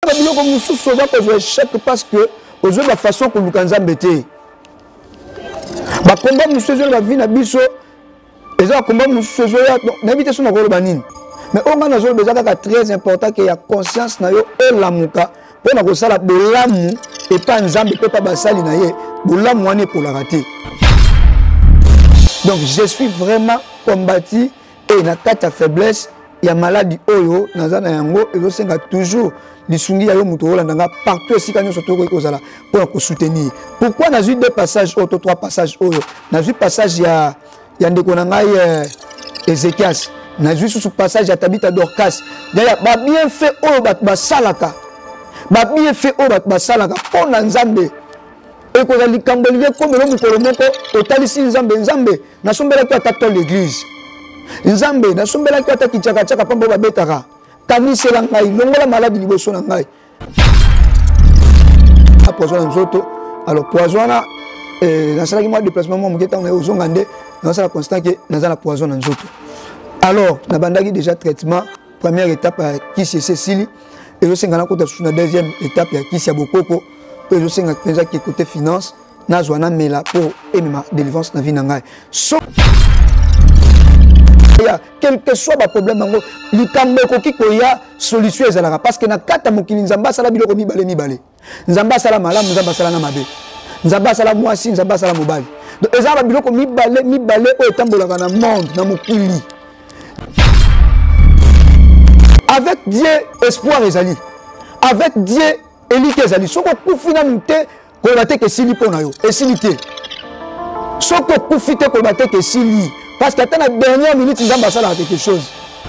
biloko mususu oza kozwa échec parce que ozwa ba façon koluka nzambe te. Ba combat mususu ba vie na biso eza combat mususu ya nayebi te so na koloba nini. Mais on a besoin très important qu'il y a conscience na yo elamuka pour na kosala bolamu et pas nzambe pe pas basali na ye bolamu wane pour la rater. Donc je suis vraiment combattu et na kata faiblesse il y a maladie oyo nazana yango ezo senga toujours lisungi ya yo muto olandanga partout si kanyo soto ko kozala pour ko soutenir. Pourquoi na eu deux passages auto trois passages oyo na eu passage ya ndeko na ngai Ézéchias na eu sous passage ya Tabita Dorcas d'ailleurs ba bien fait oyo ba salaka ba bien fait oyo ba salaka pour na nzambe et ko za likambo liye comme le mukolo moko otalisi nzambe na sombela ko atata l'église nzambe na sombela ko atata kichaka pambo ba betaka kanisi la ngai longola maladi liboso na ngai a poison nzoto alors poison na na sala ki mo déplacement mo muketa na ozonga nde na sala constant que na za la poison nzoto. Alors na bandaki déjà traitement première étape qui c'est Cécile et je sais qu'on a côté sur la deuxième étape qui c'est Bokoko et je sais qu'on a qui côté finance na zwana mela pour ma délivrance na vie na ngai. So quel que soit le problème nango likambo koki ko ya solution ezalaka parce que na kata mokili nzamba sala biloko mibale nzamba sala malamu nzamba sala na mabe nzamba sala mwasi nzamba sala mobali donc ezaba biloko mibale o etambolaka na monde na mokili. Avec Dieu, espoir ezali. Avec Dieu, élite ezali. Soko kufina mute ko bate ke sili pona yo. Esilité. Soko kufite ko bate ke sili parce que à la dernière minute nzamba sala quelque chose.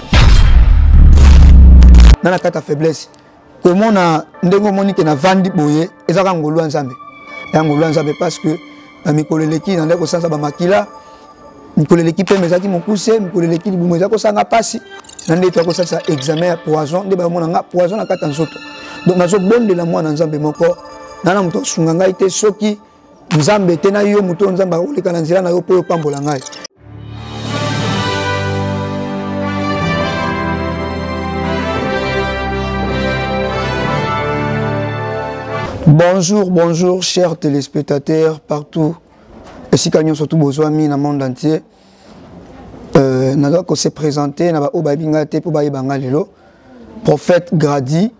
Dans la carte faiblesse. Comment na ndengo monique na vandi boye ezaka ngolo nzambe. Ya ngolo nzambe parce que na mikoleleki na ndeko sansa ba makila mikoleleki pe mezaki mokuse mikoleleki libumo ezako sanga pasi. Nande to ko ça examen poison de ba mona nga poison na kata nzoto donc nazo bonde la mwana nzambe moko nana muto sunga ngai te soki nzambe te na yo muto nzambe oleka na nzira na yo po pambola ngai. Bonjour chers téléspectateurs partout et si kanyo surtout besoin mi na monde entier. Nous avons se présenté na ba obabingate pour ba ibanga lelo prophète Grady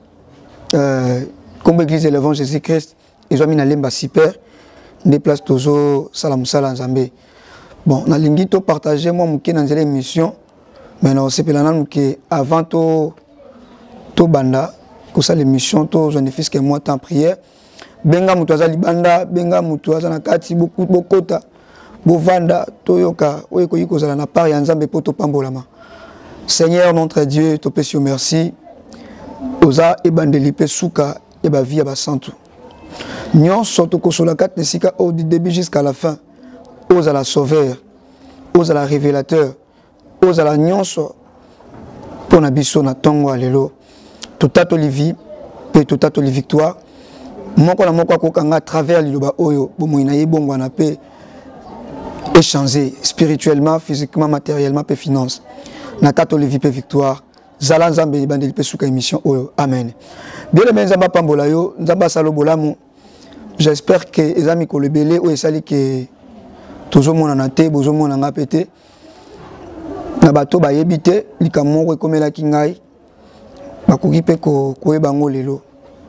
comme église de l'évangile Jésus-Christ ils ont mis na lemba super des places tozo salam salam nzambe bon na lingi to partager moi muke na nzela émission mais non c'est pelana muke avant to banda ko ça l'émission to je ne fais que moi temps prière benga mutu azali banda benga mutu azana kati beaucoup bokota Bovanda, Toyoka, Oyekoyiko Zalana, par Yanzambe Poto Pambolama. Seigneur, notre Dieu, te pécio merci. Oza ebandelipe souka eba via basantu. Nyon soto kosolakat nesika au du début jusqu'à la fin. Oza la sauveur, oza la révélateur, oza la nyonso pour nabiso na tongo alelo. Totato livi, pe totato li victoire. Moko na moko akokanga à travers liloba oyo, bomoina yebongo na pe échanger spirituellement, physiquement, matériellement, pe finance. Natato levi pe victoire. Zala nzambe bandeli pe suka émission oyo. Amen. Bien le nzamba pambola yo, nzamba salo bolamu. J'espère que les amis ko lebele o esali que toujours mon anate, bozo mon nga pété. Na bato ba yebite likamo ko komela kingai. Bakoki pe ko ebango lelo.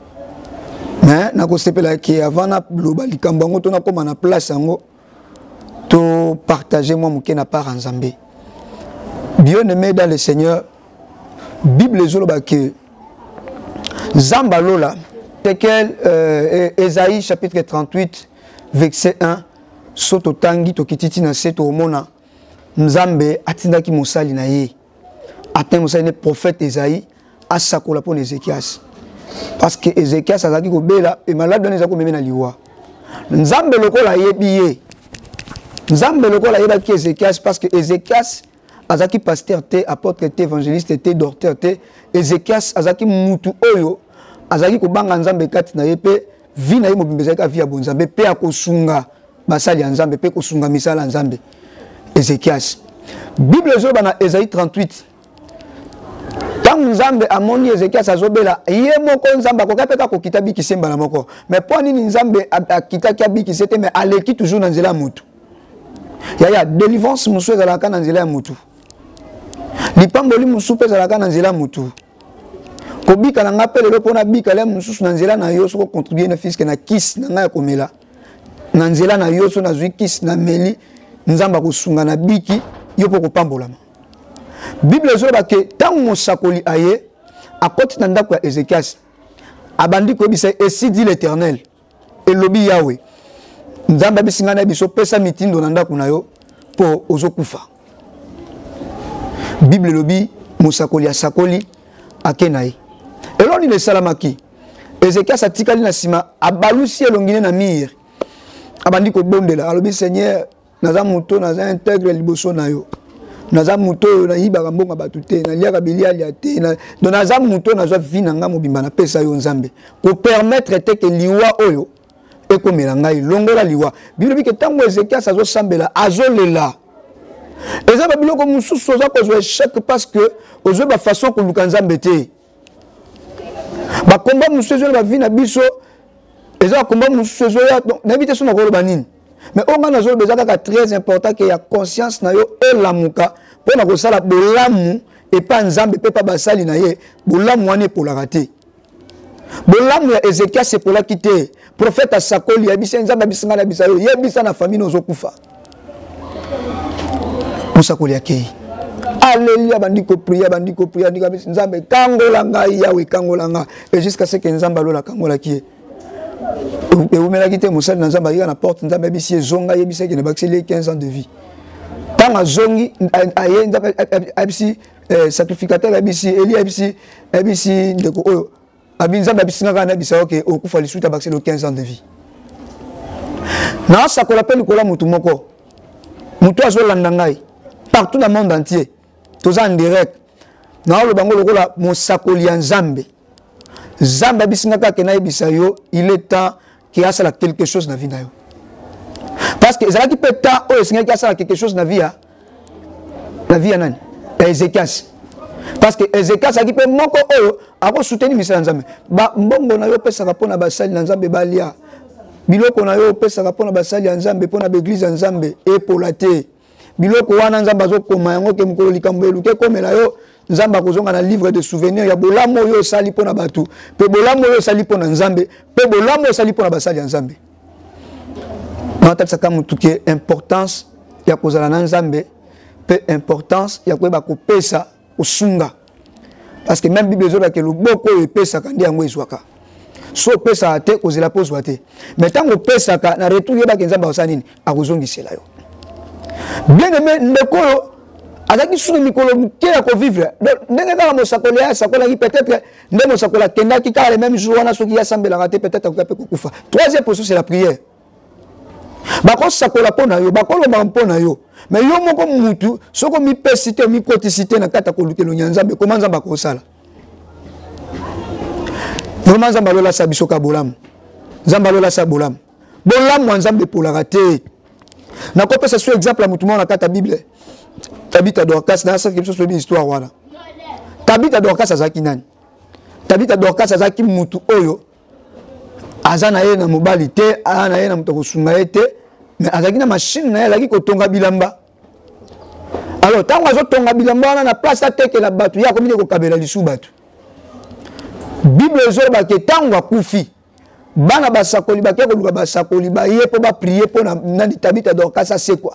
Mais na ko sepela ki avant na loba likambo ngo to na koma na place ngo. To partager moi mouké na part en Zambé. Bien aimé dans le Seigneur, Bible zoloba que Zambalola, lequel Ésaïe chapitre 38 verset 1 soto tangi to kititi na seto omona Nzambe atindaki mosali na ye. Atin mosali ne prophète Ésaïe asakola pour Ézéchias. Parce que Ézéchias azaki ko bela et malade dans ezako meme na liwa. Nzambe lokola yebiye. Nzambe lokola yebaki Ézéchias parce que Ézéchias azaki pasteur te, apôtre te, évangéliste te, docteur te. Ézéchias azaki mutu oyo azaki kobanga Nzambe kati na ye pe vi na ye mobimbe ka via bonzambe pe akosunga basali ya Nzambe pe kosunga misala Nzambe. Ézéchias. Bible zo bana Ésaïe 38. Tant Nzambe amoni Ezekias azobela ye moko Nzambe akokapeka kokita bikisemba na moko mais pour nini Nzambe akita kia bikisete mais aleki toujours na nzela mutu ya délivrance musu ezalaka na nzela ya mutu lipamboli musu pe ezalaka na nzela mutu kobika na ngape lelo pona bika le mususu na nzela na yo soko contribuer na fiske na kiss na nga ya komela na nzela na yo so na zwi kiss na meli Nzambe kosunga na biki yo po kopambolama. Bible zoba ke tango mosakoli aye akoti na ndako ya Ezekias abandi ko bisa esi dit l'Éternel elobi Yahweh Nzambe bisinga na biso pesa mitindo na ndako na yo po ozokufa. Bible lobi mosakoli asakoli akenaye eloni le salamaki Ezekias atikali na sima abalusi elongine na mire abandi ko bondela alobi Seigneur naza muto naza intègre liboso na yo naza muto na yibaka mbonga batute na liaka biliali ate na donc naza muto nazwa vie na nga mobimba na pesa yo Nzambe ko permettre te que liwa oyo ekomela ngai longola liwa Bible bi ke tango Ezekias azo sambela azolela eza ba biloko mususu oza kozwa échec parce que ozwe ba façon ko luka Nzambe te ba komba mususu ba vie na biso eza komba mususu ya na bité so na ko loba nini mais on a besoin très important que y a conscience na yo elamuka pour na kosala bolamu et pas Nzambe pe pa basali na ye bolamu wane pour la rater bolamu ya Ezekias c'est pour la quitter prophète asakoli ya bisa Nzambe bisinga na bisa yo ye bisa na famille nozo kufa musakoli akei alléluia bandiko prier ndika bisa Nzambe kangola ngai yawe kangola nga et jusqu'à ce que Nzambe lola kangola ki et vous me l'avez Moussal Nzamba na porte Nzamba bisi zonga yebisa ki ne baxeli 15 ans de vie. Tant a zongi aye abisi sacrificateur abisi Eli abisi ndeko oyo abinzamba bisinga kana bisa OK okufa lisuta baxeli 15 ans de vie. Na ça qu'on appelle kola mutu moko. Mutu azo landa ngai partout dans le monde entier. Toza en direct. Na lo bango lokola mosakoli ya Nzambe. Nzambe bisinga ka kenayi bisa yo il est temps qui a ça quelque chose dans la vie na yo parce que ça qui peut temps oh Seigneur qui a ça quelque chose dans la vie nani Ezekias parce que Ezekias qui peut moko oh ako soutenir misala Nzambe ba mbongo na yo pesa ka pona basali na Nzambe balia biloko na yo pesa ka pona basali ya Nzambe pona l'église ya Nzambe epolate biloko wana Nzambe azokoma yango ke mukolo likambo eluke komela yo Nzambe akozonga na livre de souvenirs ya bolamo yo sali pona batu pe bolamo yo sali pona Nzambe pe bolamo yo sali pona basali ya Nzambe na tatsaka mutuke importance ya kozala na Nzambe pe importance ya koyeba kopesa osunga parce que même Bible zoba ke loboko epesa kandi yango ezwaka so pesa te kozela pozwa te mais tango pesa ka na retour yeba ke Nzambe osana nini akozongisela yo bien aimé ndekolo azaki sunu mikolo mukela ko vivre ndenge kala mosakoli ya sakola ki peut-être ndenge mosakola kenda ki kala le même jour wana soki ya sambela raté peut-être akape kokufa troisième position c'est la prière bako sakola pona yo bakolo ba mpona yo mais yo moko mutu soko mi pesite mi kotisite na kata ko lukelo nyanzambe comment Nzamba ko sala vraiment Nzamba lola sa bisoka bolam Nzamba lola sa bolam bolam Nzambe pour la rater na ko pesa sur exemple mutu mona kata Bible Tabita Dorcas dans cette quelque chose de histoire voilà. Tabita Dorcas azaki nani? Tabita Dorcas azaki mutu oyo azana ye na mobali te ana ye na mutu kosunga ete mais azaki na machine na ye azaki kotonga bilamba. Alors tango azo tonga bilamba wana na place ateke la batu ya komine ko kabela lisu batu. Bible zoba ke tango akufi bana basakoli bakeko luka basakoli ba ye po ba prier po na nani Tabita Dorcas c'est quoi?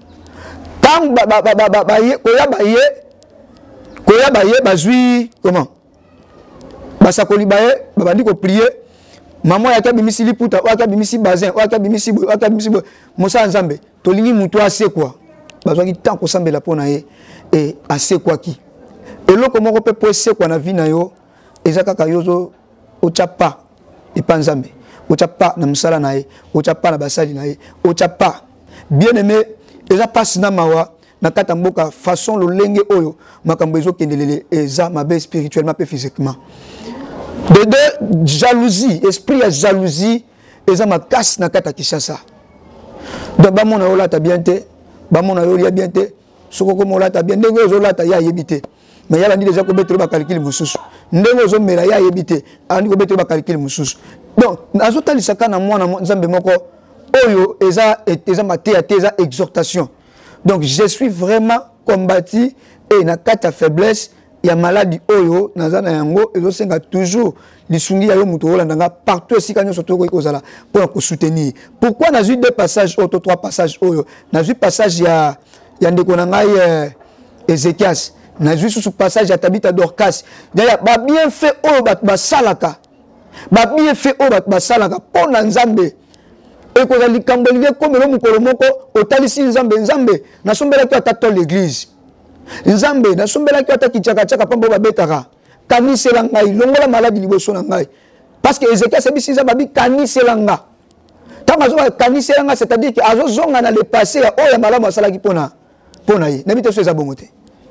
Koya baye bazui comment basakoli baye babandi ko prier maman ya kabimisi liputa wa kabimisi bazin wa kabimisi Musa Nzambe tolingi mutu ase quoi bazwaki tant ko sambela pona ye et ase quoi ki eloko moko pe po ase quoi na vie na yo ezaka yozo ochapa et pas Nzambe ochapa na musala na ye ochapa na basali na ye ochapa bien aimé eza passe na mawa na kata mboka façon lo lenge oyo makambo ezo kendelele eza mabe spirituellement pe physiquement de deux jalousie esprit ya jalousie eza makasi na kata Kinshasa donc ba mona yo lata bien te ba mona yo lia bien te soko ko mo lata bien ndenge ozo lata ya yebite mais ya bandi déjà ko betelo ba calcul mususu ndenge zo mela ya yebite andi ko betelo ba calcul mususu donc azota lisaka na mwana nzambe moko oyo eza maté eza exhortation donc je suis vraiment combattu et na kata faiblesse ya maladie oyo nazana yango ezosenga toujours lisungi ya yo muto olandanga partout esika nyonso toko kozala pour ko soutenir. Pourquoi na vu deux passages auto trois passages oyo na vu passage ya ndeko na ngai Ézéchias na vu sous passage ya Tabitha Dorcas ya ba bien fait oyo ba salaka ba bien fait oyo ba salaka pour na nzambe et ko zali kambolive comme le mukolo moko otalisi nzambe na sombela ki atato l'église nzambe na sombela ki ataki chaka pambo babetaka kanisela ngai longola maladi liboso na ngai parce que Ézéchias sebisi babi kanisela nga tama zo kanisela nga c'est-à-dire que azo zonga na le passé ya oya malamu asalaki pona ye na bito so eza bongote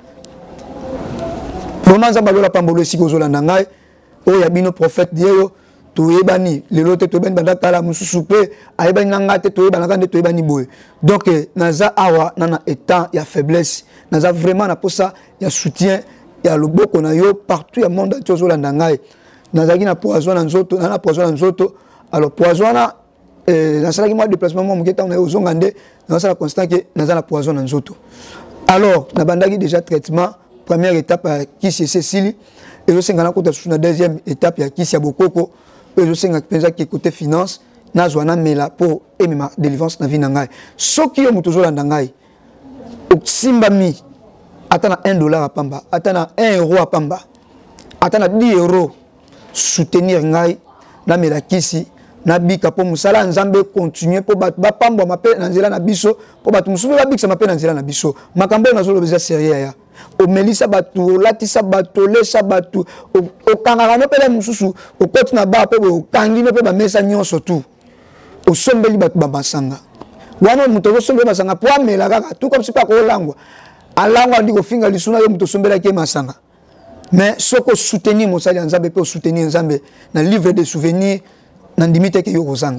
vraiment nzamba lola pambolo siko zolanda ngai oya bino prophète dieyo toyebani lelo te toyebani bandakala mususu pe ayebani nanga te toyebanaka nde toyebani boye donc naza awa nana état ya faiblesse naza vraiment na posa ya soutien ya loboko na yo partout ya monde entier ozolanda ngai nazalaki na poison na nzoto alors poison na nasalaki mwa déplacement mwa moke ntango na yo ozonga nde nazasala constant ke naza na poison na nzoto alors nabandaki déjà traitement première étape ya kisi esesili ezosenga nakota susu na deuxième étape ya kisi ya bokoko ezosenga mpenza ke côté finance nazwa namela pour emema délivrance na vie na ngai soki yo moto ozolanda ngai osimbami ata na $1 à pamba ata na €1 à pamba ata na €10 soutenir ngai namela kisi nabika po musala nzambe continuer po bato bapambwa mape na nzela na biso po bato mususu babikisa mape na nzela na biso makambo na zolo beza sérieux ya omelisa bato olatisa bato olesa bato okangaka no pele mususu okoti na ba pe okangi no pe bamesa nyonso tu osombeli bato bamasanga wana muto osombeli masanga po amela kaka tout comme si pa ko langwa alangwa ndiko finga lisuna yo muto osombela ke masanga mais soko soutenir mosali nzambe pe soutenir nzambe na livre de souvenirs na ndimite ke yo kozanga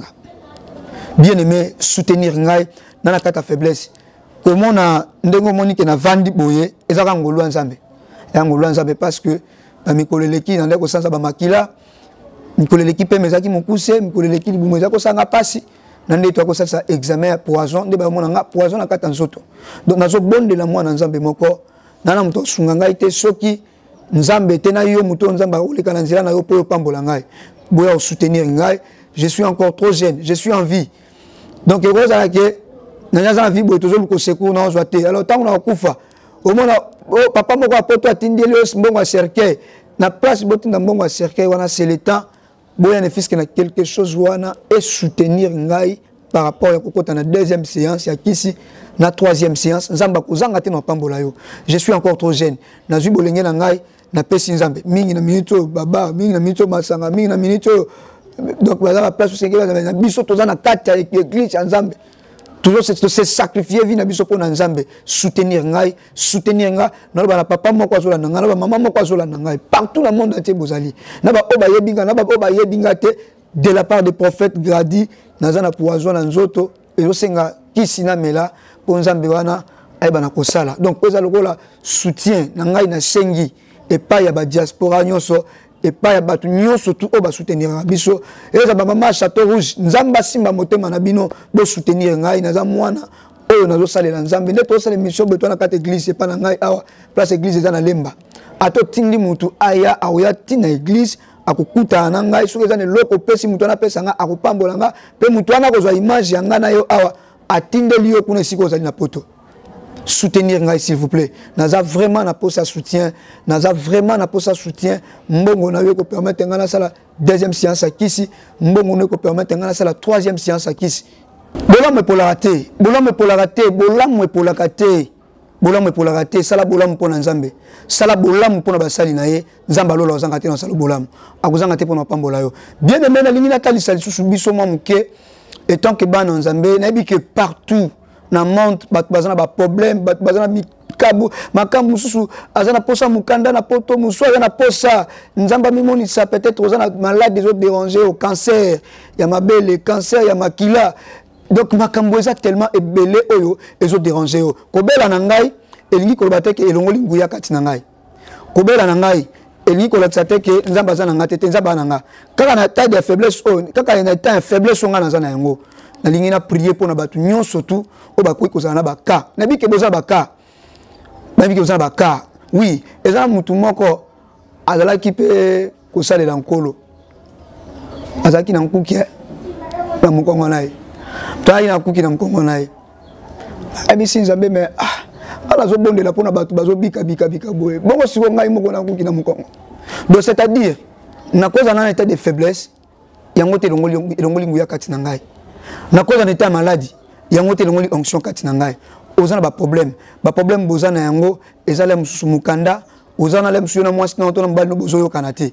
bien aimé soutenir ngai na la kata faiblesse comment na ndengo monike na vandi boye ezaka ngolu nzambe ya ngolu nzambe parce que ba mikoleleki na ndeko sanza ba makila mikoleleki pe mezaki mokuse mikoleleki libumo ezako sanga pasi na ndeto ko sasa examen ya poison nde ba mona nga poison na kata nzoto donc nazo bondela mwana nzambe moko nana muto sunga ngai te soki nzambe te na yo muto nzamba oleka na nzela na yo po pambola ngai boya soutenir ngai je suis encore trop jeune je suis en vie donc ekozala ke naza en vie boye toujours ko secours na ozwa te alors tant na kufa au moins papa moko apoto atindeli mbongo a cercueil na place botinda mbongo a cercueil wana c'est le temps boya ne fiske na quelque chose wana et soutenir ngai par rapport à kokota na deuxième séance ya kisi na troisième séance nzamba kozanga te na pambola yo je suis encore trop jeune na zwi bolenge na ngai na pesi nzambe mingi na minute baba mingi na minute masanga mingi na minute donc baza la place où na biso toza na kati ya église ya nzambe toujours c'est sacrifier vie na biso pour na nzambe soutenir ngai na ba papa moko azola na ngai na ba maman moko azola na ngai partout dans le monde entier bozali na ba oba yebinga na ba oba yebinga te de la part des prophètes gradi naza na poison na nzoto ezosenga kisi na mela pour nzambe wana ayeba na kosala donc koza lokola soutien na ngai na sengi et pas ya ba diaspora nyonso et pas ya batu nyonso tout o ba soutenir biso eza ba mama Château Rouge nzamba simba motema na bino bo soutenir ngai naza mwana oyo nazo salela nzambe nde to sala mission beto na kata église pas na ngai awa place église eza na lemba ato tindi mutu aya aoya tina église akukuta na ngai soki eza ne loko pesi mutu na pesa nga akupambola nga pe mutu ana kozwa image ya nga na yo awa atindeli yo kuna siko ozali na poto soutenir ngai s'il vous plaît naza vraiment na posa soutien naza vraiment na posa soutien mbongo na yo ko permettre nga na sala deuxième séance à kisi mbongo na ko permettre nga na sala troisième séance à kisi bolamu pour la rater bolamu pour la rater bolamu pour la rater bolamu pour la rater sala bolamu pour na nzambe sala bolamu pour na basali na ye nzamba lolo ozanga te na sala bolamu akuzanga te pour na pambola yo bien aimé na lingi na talisa lisusu biso mwa muke et tant que bana nzambe na bi que partout na monde bat bazana ba problème bat bazana mikabu makambu mususu azana posa mukanda na poto musu azana posa nzamba mimoni ça peut-être ozana malade des autres dérangés au cancer ya mabele cancer ya makila donc makambu eza tellement ebelé oyo ezo déranger yo kobela na ngai elingi kolobate ke elongoli nguya kati na ngai kobela na ngai elingi kolakisa te ke nzambe aza na nga te nzambe na nga kaka na taille de faiblesse kaka na taille de faiblesse nga naza na yango nalingi na prier pour na batu nyonso tu o bakoki kozala na baka nabi ke boza baka nabi ke boza baka oui eza mutu moko azalaki pe kosalela nkolo azalaki na nkuki na mukongo na ye toyaki na nkuki na mukongo na ye abisi nzambe me ala zo bondela pona batu bazo bika boye bongo siko ngai moko na nkuki na mukongo donc c'est-à-dire na cause na état de faiblesse yango te elongoli nguya kati na ngai na cause na état maladie yango te elongoli onction kati na ngai ozana ba problème bozana yango ezala mususu mukanda ozana le mususu na mwasi na otona mbali no bozo yokana te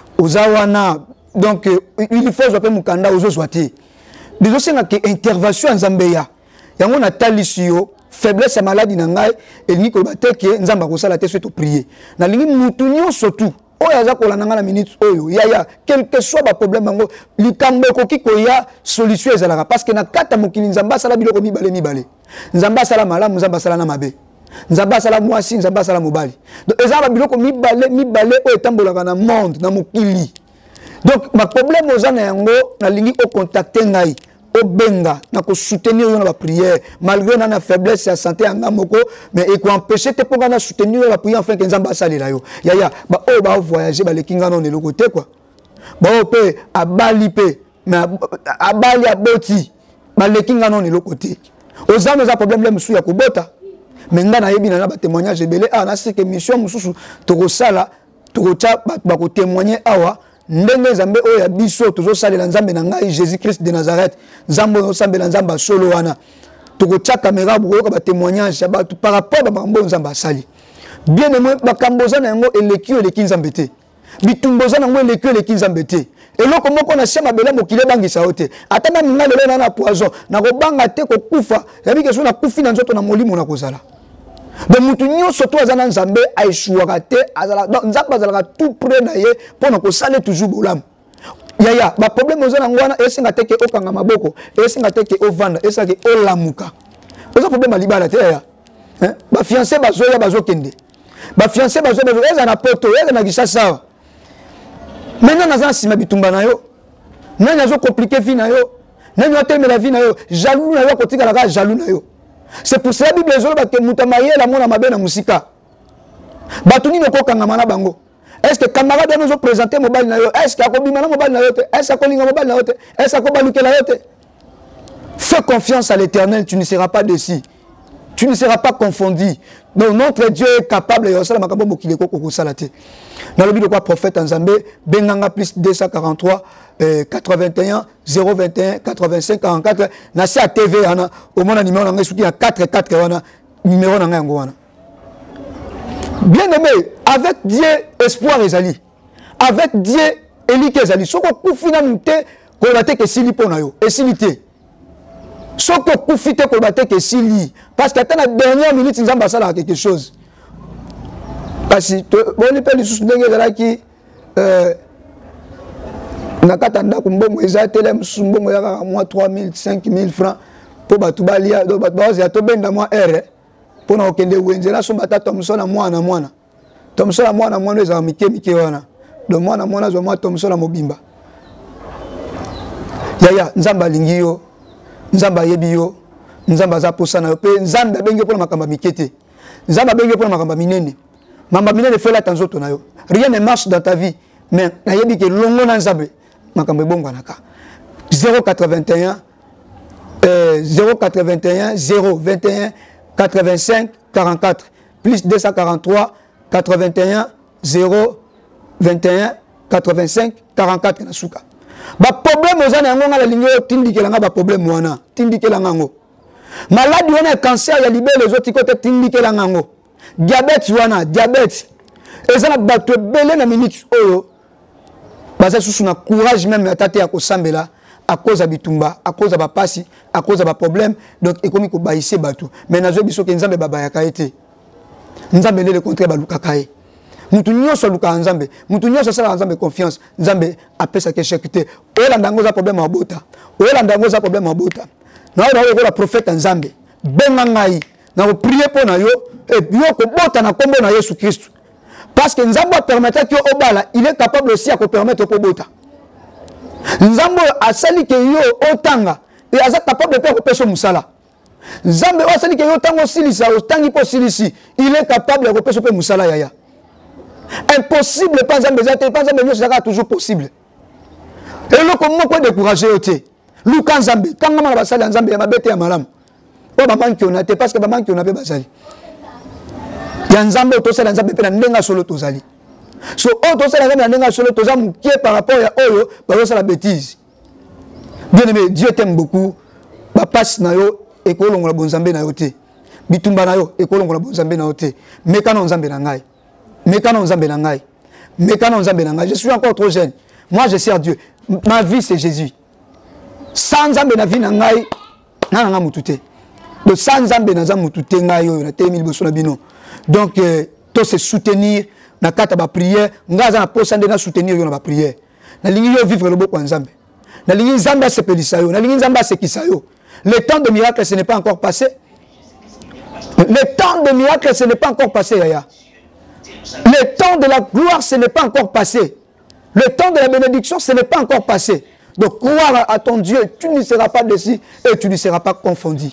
ozawana donc il faut zo pe mukanda ozo zwate bizo senga ke intervention nzambe ya yango na talisio faiblesse ya maladie na ngai elingi ko bateke nzamba ko sala te soto prier na lingi mutu nyonso tu oyo aza kolanda nga na minute oyo ya quel que soit ba problème yango likambo ekoki koya solution ezalaka parce que na kata mokili nzamba sala biloko mibale nzamba sala malamu nzamba sala na mabe nzamba sala mwasi nzamba sala mobali donc ezala biloko mibale oyo etambolaka na monde na mokili donc ma problème ozana yango na lingi o contacter ngai au benga na ko soutenir dans la prière malgré na faiblesse ya santé anga moko mais et ko empêcher te pour na soutenir la prière afin que nzamba salela yo ya ba o ba voyager ba lekinga non le côté quoi ba o pe abali pe mais abali aboti ba lekinga non le côté ozama za problème le musu ya ko bota mais nga na yebi na ba témoignage belé na c'est que mission mususu to ko sala to ko cha ba ko témoigner awa ndenge nzambe oyo ya biso tozo salela nzambe na ngai Jésus Christ de Nazareth nzambe no sambela nzamba solo wana toko tia caméra buko ba témoignage ba par rapport ba mambo nzamba sali bien aimé ba kamboza na yango eleki nzambe te bitumboza na yango eleki nzambe te eloko moko na sema bela mokile bangisa ote atana minga lelo na poison na ko banga te ko kufa yabi ke so na kufi na nzoto na molimo na kozala donc mutu nyonso to azana nzambe aishuaka te azala donc nzambe azalaka tout près na ye pona ko sale toujours bolam ya ba problème ozana ngwana esinga te ke okanga maboko esinga te ke ovanda esinga ke olamuka oza problème alibala te ya ba fiancé bazo kende ba fiancé bazo eza na poto eza na kisasa maintenant nazana sima bitumba na yo nani azo compliquer vie na yo nani atemela vie na yo jaloux na yo kotika la jaloux na yo. C'est pour cela que la Bible dit que Moutamaye la mona mabe na musika. Batuni no ko kanga mana bango. Est-ce que camarade nous ont présenté mobile na yo? Est-ce que akobima na mobile na yo te? Est-ce que akolinga mobile na yo te? Est-ce que akobaluke na yo te? Fais confiance à l'Éternel, tu ne seras pas déçu. Tu ne seras pas confondu. Donc notre Dieu est capable de faire makambo mokile ko ko salate. Dans le but de quoi prophète en Zambé, Benganga plus 243 81 021 85 44 na sa TV ana au monde numéro na ngai 44 wana numéro na ngai ngo wana. Bien aimé, avec Dieu espoir ezali. Avec Dieu elike ezali. Soko kufina mute ko bate ke sili pona yo. Esilité. Soko kufite ko bate ke sili parce que à la dernière minute nzamba sala quelque chose. Parce que bon pe lisusu ndenge ezalaki nakata ndako mbongo eza tele mbongo ya moi 3000 5000 francs pour batu balia do batu baza to benda moi r pour na okende wenzela so batata msona mwana to msona mwana eza mike wana do mwana zo moi to msona mobimba ya nzamba lingi yo nzamba yebi yo nzamba za posana yo pe nzamba benge pour makamba mikete nzamba benge pour makamba minene mamba minene fait la tanzoto na yo rien ne marche dans ta vie mais na yebi ke longo na nzambe makambo bongo naka 081 021 85 44 plus 243 81 021 85 44 na suka ba problème ozana yango ngala lingo tindikela nga ba problème wana tindikela ngango maladie wana cancer ya libele les autres côté tindikela ngango diabète wana diabète ezana bato belé na minute oyo baza susu na courage même atate ya kosambela à cause bitumba à cause ba pasi à cause ba problème donc ekomi ko baïse bato mais nazo biso ke nzambe baba ya kaete nzambe le contraire baluka kae mutu nyonso luka nzambe mutu nyonso sala nzambe confiance nzambe apesa ke chekite ola ndango za problème abota ola ndango za problème abota na ola ko prophète nzambe benga ngai na ko prier pour na yo et yo ko bota na kombo na Yesu Christ Parce que Nzambo permettra que Obala, il est capable aussi à permettre au Bota. Nzambo a sali que yo otanga et a capable de faire au Moussala. Nzambo a sali que yo tango silisa, otangi po silisi, il est capable de faire au Moussala yaya. Impossible, pas Nzambo zate, pas Nzambo sera toujours possible. Et là comment quoi décourager oté. Luka Nzambe, quand on va sali Nzambe ya mabete ya malam. O ba manki on a té parce que ba manki on a pe basali. Ya Nzambe to sala Nzambe pe na ndenga solo tozali. So, autre chose, par rapport à Oyo, la bêtise. Bien aimé, Dieu t'aime beaucoup. Passe na yo, et que l'on a bon zambé na yote. Bitumba na yo, et que l'on a bon zambé na yote. Mekano zambé na ngai. Mekano zambé na ngai. Mekano zambé na ngai. Je suis encore trop jeune. Moi, je sers Dieu. Ma vie, c'est Jésus. Sans zambé na vie na ngai, na nga mutute. Le sans zambé na zamutute ngai yo, na te mil boso bino. Donc, tout se soutenir. Na kata ba prière ngaza na posande na soutenir yo na ba prière na lingi yo vivre le beau kwa Nzambe na lingi Nzambe se pelisa yo na lingi Nzambe se kisa yo. Le temps de miracle ce n'est pas encore passé. Le temps de miracle ce n'est pas encore passé yaya. Le temps de la gloire ce n'est pas encore passé. Le temps de la bénédiction ce n'est pas encore passé. Donc croire à ton Dieu, tu ne seras pas déçu et tu ne seras pas confondu.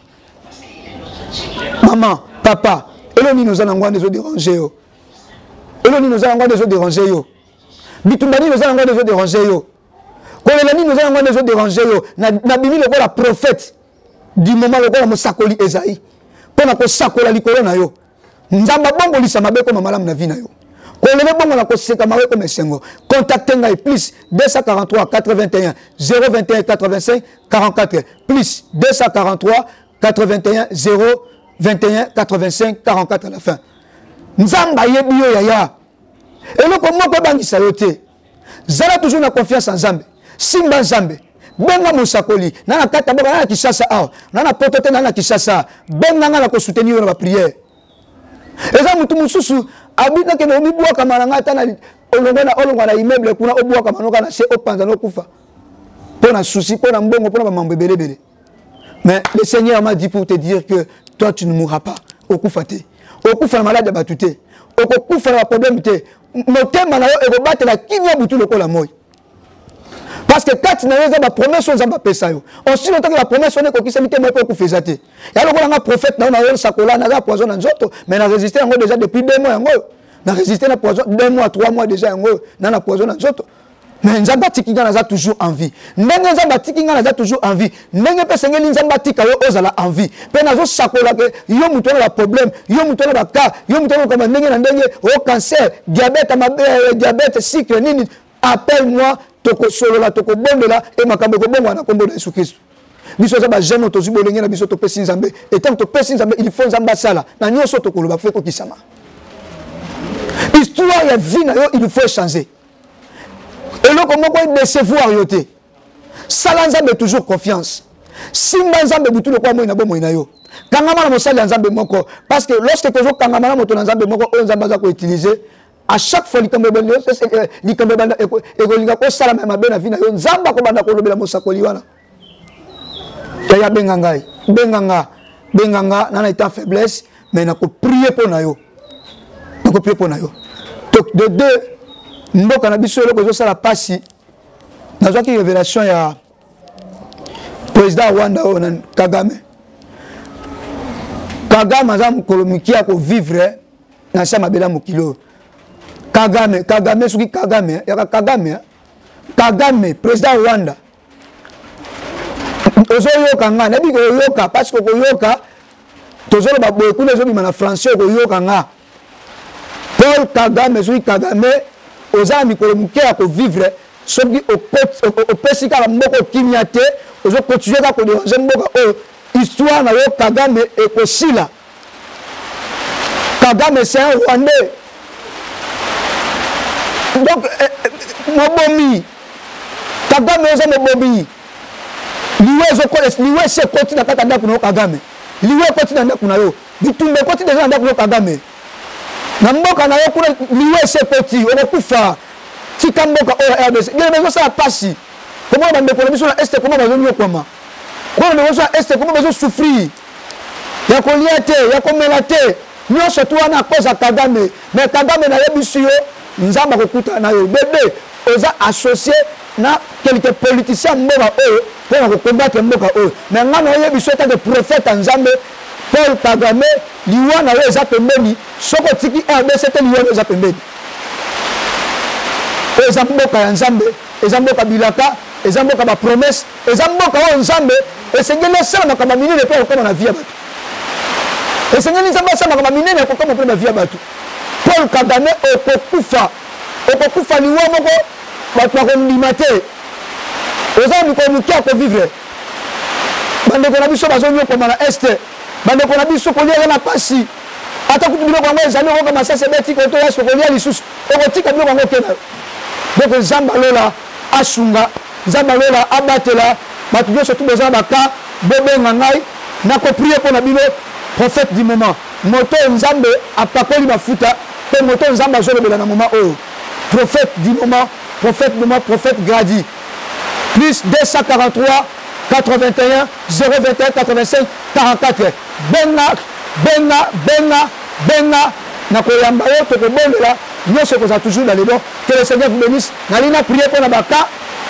Maman, papa, eloni nous allons nous déranger. Eloni nous allons des autres déranger yo. Bitumbani nous allons des autres déranger yo. Kolelani nous allons des autres déranger yo. Na bimi le la prophète du moment le la mosakoli Esaïe. Pona ko sakola likolo na yo. Nzamba bongo lisa mabe ko mamalam na vie na yo. Kolele bongo na ko seka mawe ko mesengo. Contactez ngai plus 243 81 021 85 44 plus 243 81 021 85 44 à la fin. Nzamba yebi yo yaya. Et le comment ko bangisa yo te. Zala toujours na confiance en Nzambe. Simba Nzambe. Benga musakoli. Na na kata boka na Kishasa awa. Na na potote na Kishasa. Benga nga na ko soutenir yo na prière. Eza mutu mususu abita ke no mibwa kama nga tana olonga na immeuble kuna obwa kama noka na se opanza no kufa. Pona souci, pona mbongo, pona mambo belebele. Mais le Seigneur m'a dit pour te dire que toi tu ne mourras pas. Okufate. Okufa na malade batute. Okufa na problème te. Motema na yo ekobate la kimia butu lokola moyi. Parce que quand tu n'as pas promesse on zamba pesa yo. Aussi longtemps que la promesse on est kokisa mite moi ko feza te. Ya lokola nga prophète na yo sakola na poison na nzoto, mais na résister ngo déjà depuis 2 mois ngo. Na résister na poison 2 mois 3 mois déjà ngo na poison na nzoto. Mais nzamba tikinga na za toujours en vie. Ndenge nzamba tikinga na za toujours en vie. Ndenge pe sengeli nzamba tika yo ozala en vie. Pe na zo sakola ke yo muto na problème, yo muto na ka, yo muto na comme ndenge na ndenge au cancer, diabète, sucre nini, appelle-moi toko solo la toko bonde la et makambe ko bongo na kombo na Yesu Christ. Biso za ba jeune to zubo lengi na biso to pesi nzambe et tant to pesi nzambe il faut nzamba sala. Na nyoso to ko lo ba fe ko kisama. Histoire ya vie na yo il faut changer. Et là, comment on peut décevoir yote? Sala nzambe toujours confiance. Si nzambe butu le kwa mo ina bo mo ina yo. Kangama na mosali nzambe moko parce que lorsque que zo kangama na moto nzambe moko o nzambe za ko utiliser à chaque fois likambe bande likambe bande ekolinga ko sala ma be na vie na yo nzamba ko banda ko lobela mosakoli wana. Ya benga benganga na état faiblesse mais na ko prier pour na yo. Na ko prier pour na yo. Donc de deux mboka na biso eloko ezosala pasi nazwaki révélation ya président Rwanda oyo Kagame aza mokolo miki ya kovivre na se mabela mokili oyo Kagame soki Kagame président Rwanda ozoyoka nga nayebi koyoka parce que koyoka tozoloba boye kuna ezobima na français okoyoka nga Paul Kagame soki Kagame oza mikolo muke ya ko vivre soki opesika la mboko kimia te ozo continuer ka ko déranger mboka o histoire na yo Kagame ekosila. Kagame c'est un Rwandais. Donc mobomi Kagame oza mobomi liwe se koti na kata ndaku na Kagame liwe koti na ndaku na yo bitumbe koti déjà na ndaku na Kagame na mboka na yo kuna liwe se petit onakufa tika mboka o RDC ngene bezo sa pasi comment ba ndeko na biso na est comment bazo nyokoma comment bezo sa est comment bezo souffrir ya kolia te ya komela te nous surtout à cause de Kagame mais Kagame na yebisu yo nzamba kokuta na yo bébé oza associé na quelques politiciens mboka eux pour combattre mboka eux mais ngana yebisu tant de prophète nzambe Paul Kagame liwa na yo za pembeni soko tiki RBCT liwa za pembeni eza mboka ya nzambe eza mboka bilaka eza mboka ba promesse eza mboka wa nzambe esengeli sala makamba minene pe okoma na vie ya bato esengeli nzambe sala makamba minene okoma pe na vie ya bato Paul Kagame okokufa liwa moko bato bakondima te oza mikolo moke akovivre bandeko na biso bazonyokoma na este bandeko na biso kolia na pasi ata kutu biloko yango ezali okoka masasi ebeti koto ya sokolia lisusu okotika biloko yango okena donc nzambe alola asunga nzambe alola abatela bato nyonso tu besoin baka bobenga ngai nakoprie mpo na bino prophète du moment moto nzambe apakoli mafuta mpe moto nzambe azolobela na moment oyo prophète du moment prophète gradi plus 243 81 021 85 44 benga nakoyamba yo tokobondela nyonso koza toujours dans les bons que le Seigneur vous bénisse nalina prier pour na baka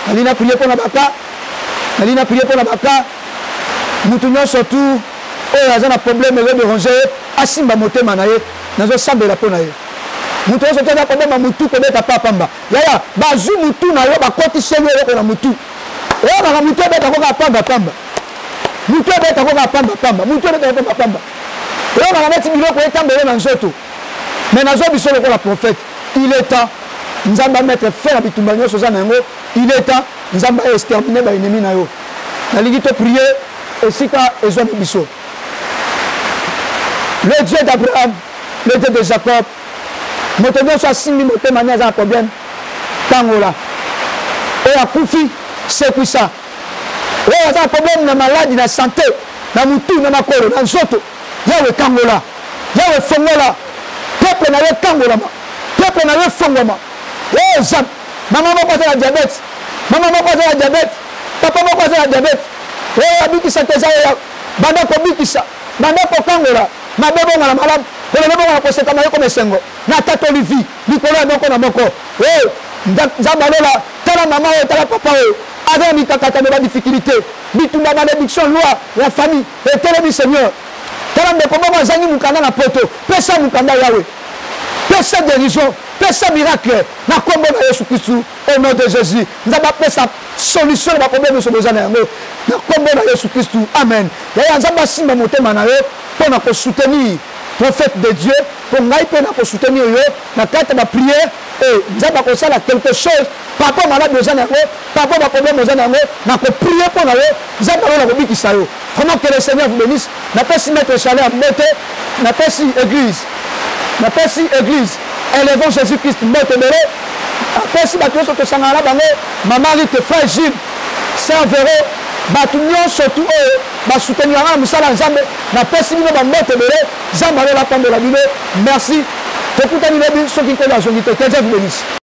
mutu nyonso tu oyo aza na problème ezo déranger asimba motema na ye nazosambela mpo na ye mutu nyonso tu aza problème ya mutu kobeta papamba yaya bazwi mutu na yo bakotiseli eloko na mutu oyebaka mutu ebeta koka pambapamba mutu ebeta koka pambapamba oyebaka neti biloko etambele na nzoto mais nazwa biso lokola prophète il est temps nzambe amettre fin na bitumba nyonso oza na yango il est temps nzambe aextermine baennemi na yo nalingi to prier esika ezwami biso le Dieu d'Abraham le Dieu de Jacob moto nyonso asimbi motema ni aza na problème tangola oyo akufi sekwisa oyo aza na problème na maladi na santé na mutu na makolo na nzoto yawe kangola yawe fongola peuple na ye kangolama peuple na ye fongwama oyo nzambe mama moko aza na diabete papa moko aza na diabete oyo abikisa te eza oyo banda kobikisa banda kokangola mabe bonga na malamu kolelo bonga na kosekama ye koma esengo na tatoli vi likolo ya moko na moko oyo nzambe alola tala mama oyo tala papa oyo aza na mikakatano badifficulté bitumba malédiction loi ya famille etelemi seigneur tala ndeko moko azangi mokanda na poto pesa mokanda yawe pesa guérison pesa miracle na kombo na Yesu Kristu au nom de Jésus nzambe apesa solution na baproblème nyonso boza na yango na kombo na Yesu Kristu amen yaya nzambe asimba motema na yo mpo na kosoutenir prophète de Dieu mpo ngai mpe na kosoutenir yo na kati ya bapriere nzambe akosala quelque chose par rapport malade oza na yango par rapport baproblème oza na yango na koprie mpo na yo nzambe alola kobikisa yo vraiment que le Seigneur vous bénisse napesi maître Chalet ya mbote napesi église élevons Jésus-Christ mbote ebele apesi bato nyonso tosangana na bango mama Rite frère Gilles sœur Véro bato nyonso tu oyo basouteniranga na mosala nzambe napesi bino bambote ebele nzambe alola pambola bino merci tokutani lebi soki nkoli azongi te que Dieu vous bénisse.